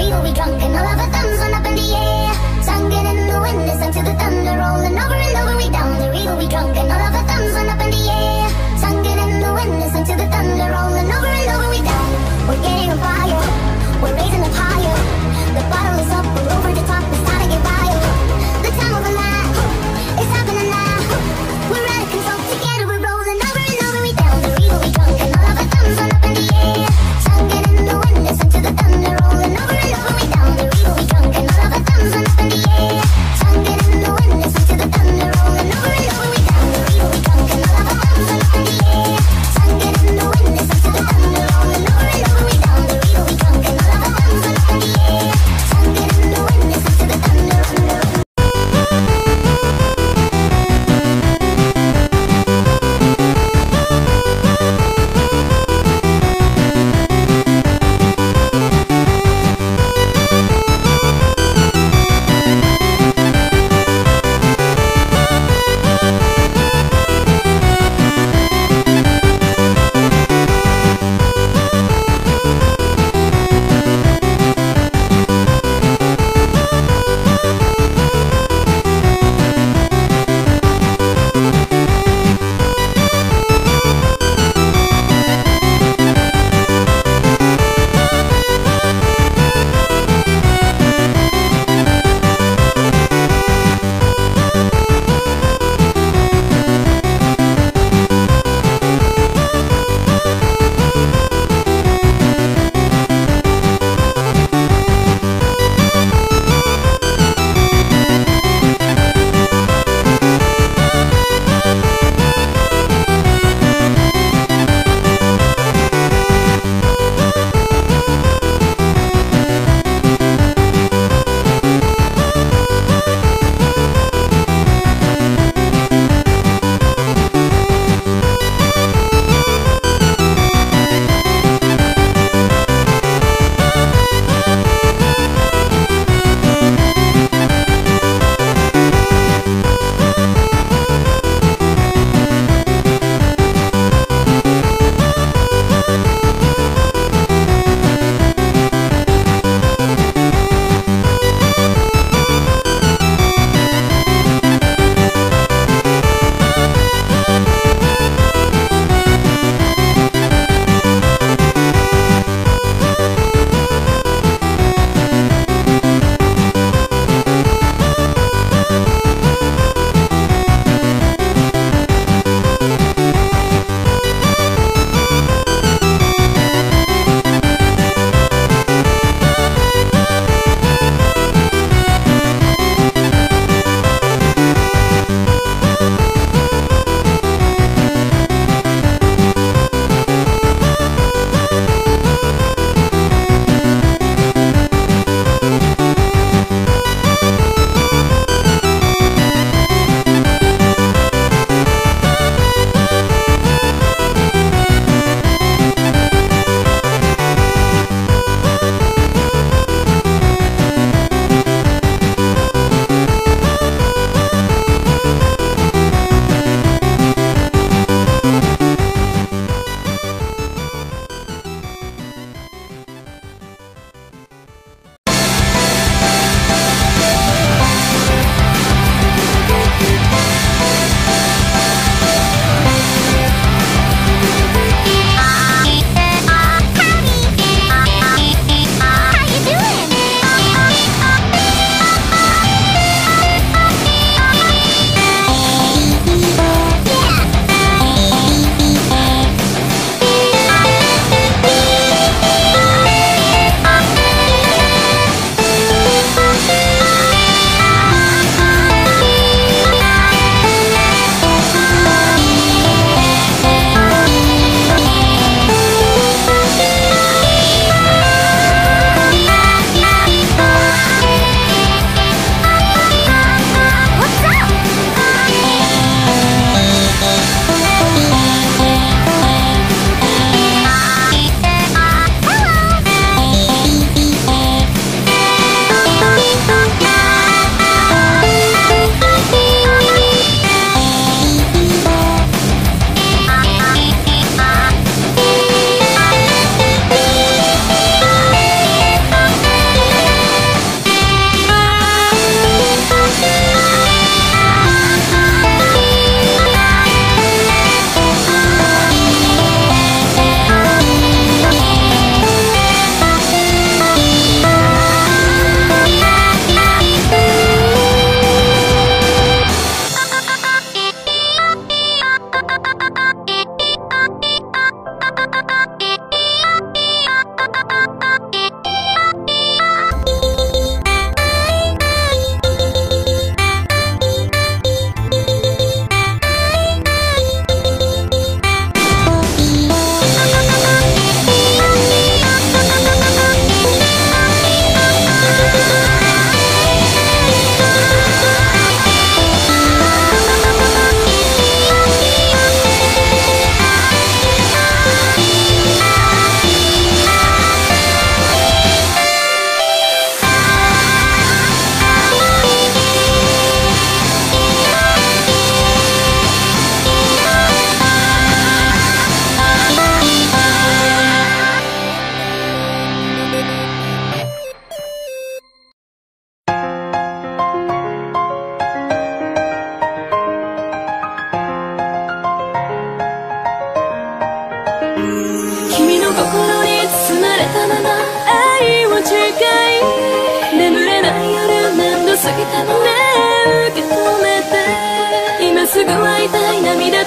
evil, we drunk, and all of our thumbs went up in the air. Singing in the wind, listen to the thunder rolling over and over, we down the evil, we drunk, and all of our thumbs went up in the air. Singing in the wind, listen to the thunder rolling over and over, we down. We're getting on fire, we're raising up higher. The bottle is up, we're over the top, it's time to get wild. The time of our life, it's happening now. We're out of control, together we're rolling over and over, we down the evil, we drunk, and all of our thumbs went up in the air. Singing in the wind, listen to the thunder rolling over and over, we down the evil, we drunk, and all of our thumbs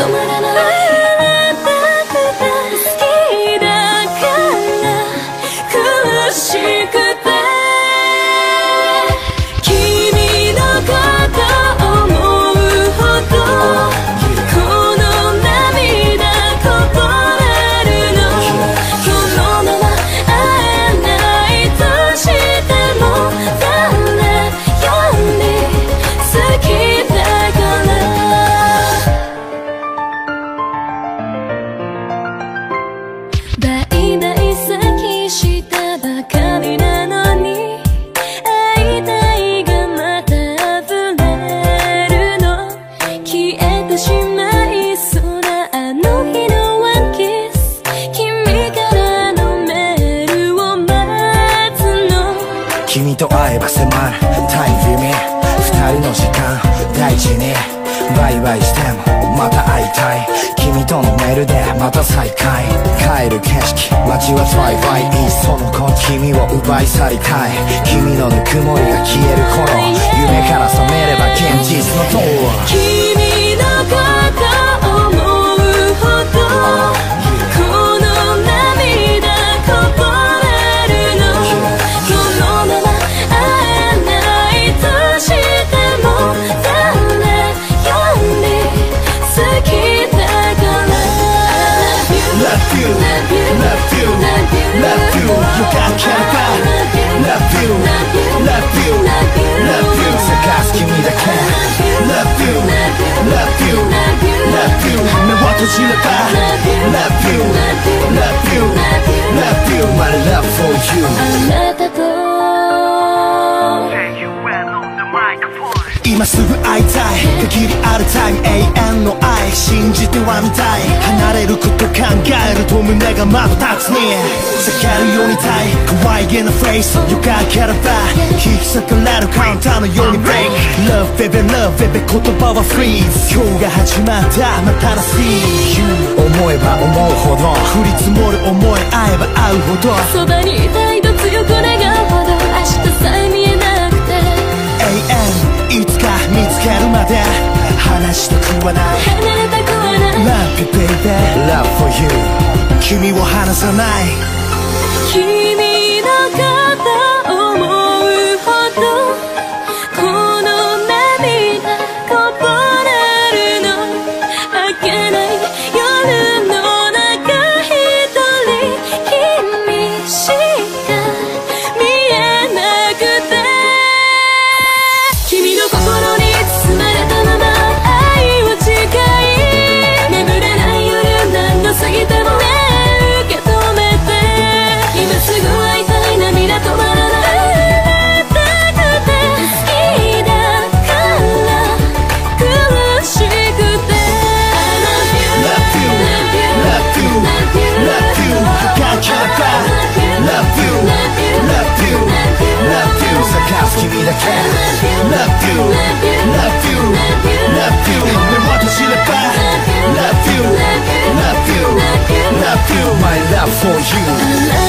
止まらない。好きだから苦しくて君のこと思うほどこの涙こぼれるの。このまま会えないとしても誰より好きだから大々先したばかりなのに会いたいがまた溢れるの。消えてしまいそうなあの日のワンキス君からのメールを待つの。 君と会えば迫るタイムリミット二人の時間大事にバイバイしてもまた会いたい。君とのメールでまた再会。帰る景色街はトライバイいっそのこと君を奪い去りたい。君のぬくもりが消える頃夢から覚めれば現実の塔。 君のこと思うほどこの涙こぼれるの。このまま会えないとしても誰より好きだから Love you, love you, love you. You got care Love you, love you, love you. 探す君だけ Love you, love you, love you. 目を閉じれば Love you, love you, love you. My love for you. あなたと今すぐ会いたい限りあるタイム永遠の愛信じてはみたい。離れること考えると胸がまぶたつに裂けるようにたい可愛げなフェイスよかければ引き裂かれるカウンターのように Break Love baby love baby 言葉はフリーズ。今日が始まったまたらしい You 思えば思うほど降り積もる思い会えば会うほどそばにいたいと強く願うほど明日さえ見えなくて永遠いつか見つけるまで話したくはない離れたくはない Love you baby Love for you 君を離さない君のこと思うほどこの涙こぼれるの。明けない夜の中一人君しか見えなくて君の心に包まれたまま愛を誓い眠れない夜何度過ぎてもね受け止めて今すぐ会いたい涙止まらない会いたくて好きだから苦しくて I love you Love you Love you Love you Got your back Love you Love you Love you 探す君だけ Love you Love you Love you 目を閉じれば Love you Love you Love you My love for you